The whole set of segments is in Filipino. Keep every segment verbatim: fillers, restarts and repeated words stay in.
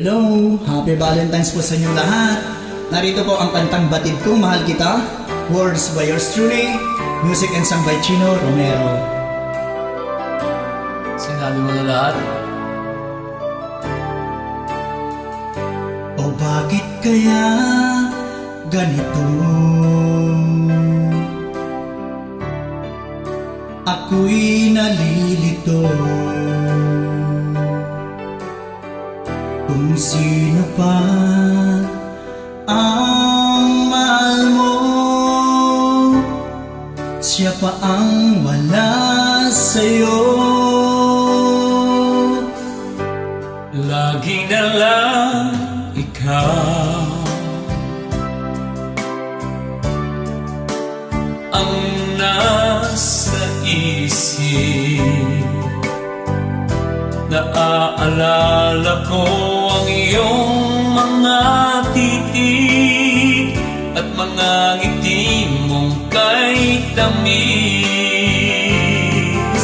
Hello! Happy Valentine's po sa inyong lahat. Narito po ang kantang Batid Ko, Mahal Kita. Words by yours truly. Music and song by Chino Romero. Sinabi mo na lahat. O bakit kaya ganito? Ako'y nalilito. Kung sino pa ang mahal mo, siya pa ang wala sa'yo. Lagi na lang ikaw ang nasa isip. Naaalala ko ang iyong mga titig at mga ngiti mong kay tamis.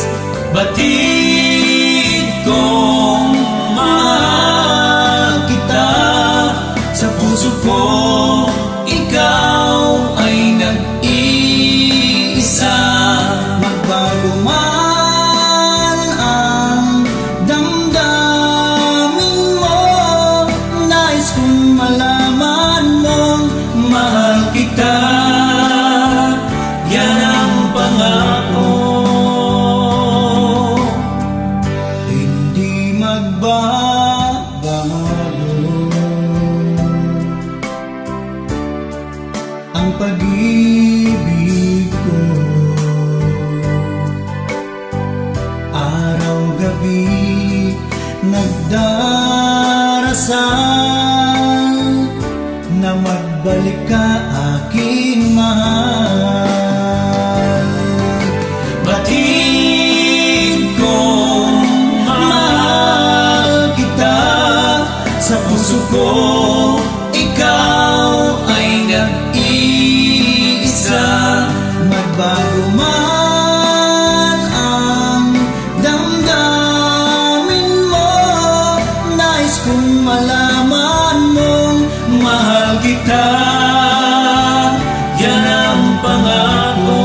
Batid kong mahal kita, sa puso ko ikaw ay nag-iisa. Magbago man ang damdamin mo, nais kong malaman mong Mahal kita, yan ang pangako. hindi magbabago ang pag-ibig ko. Araw-gabi nagdarasal na magbalik ka, aking mahal. Batid kong mahal kita, sa puso ko ikaw ay nag-iisa. Magbago man ang damdamin mo, nais kong malaman mong Mahal kita, yan ang pangako.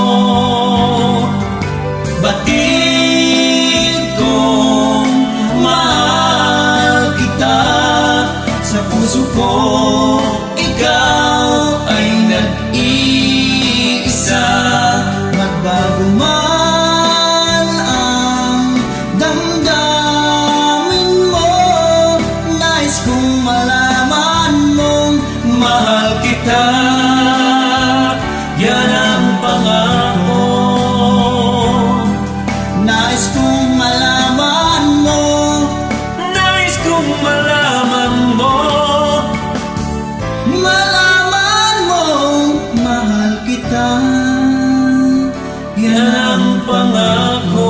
Batid kong mahal kita, sa puso ko ikaw ay nag-iisa. magbago man ang damdamin mo, nais kong malaman mong Mahal kita, yan ang pangako. nais kong malaman mo, Nais kong malaman mo, malaman mong mahal kita. yan ang pangako.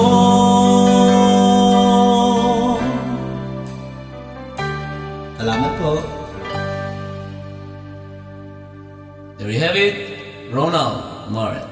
Salamat po. There you have it, Ronald Moret.